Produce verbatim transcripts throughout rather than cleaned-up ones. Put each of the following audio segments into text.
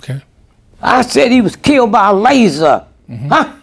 Okay. I said he was killed by a laser. Mm-hmm. Huh?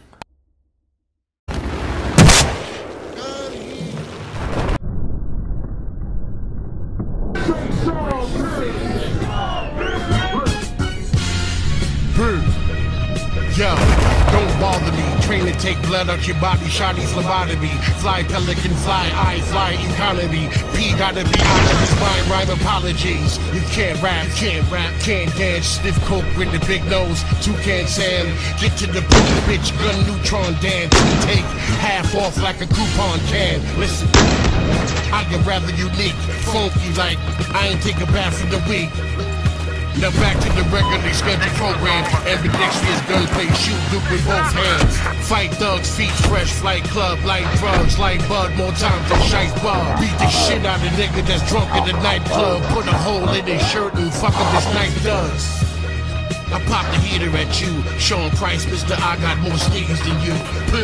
Yo, don't bother me. Train to take blood out your body. Shotty's lobotomy. Fly pelican, fly, I fly economy. P gotta be out of his mind. Rhyme apologies. You can't rap, can't rap, can't dance. Stiff coke with the big nose. Toucan Sam. Get to the book, bitch. Gun neutron dance. Take half off like a coupon can. Listen, I get rather unique, funky like I ain't take a bath in the week. Now back to the regularly scheduled program. Ambidextrous gunplay, shoot Duke with both hands. Fight thugs, feet fresh, flight club, light drugs, light bud, more times than shite bar. Beat the shit out of nigga that's drunk in the nightclub. Put a hole in his shirt and fuck up his night does. I pop the heater at you. Sean Price, Mister I got more sneakers than you.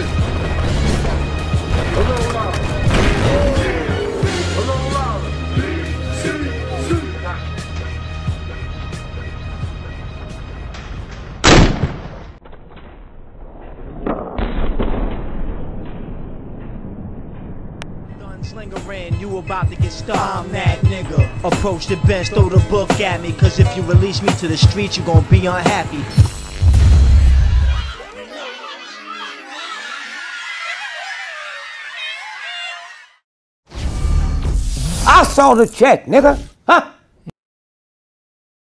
Slinger ran, you about to get stuck. I'm that nigga. Approach the bench, throw the book at me. Cause if you release me to the streets, you gon' be unhappy. I saw the check, nigga. Huh?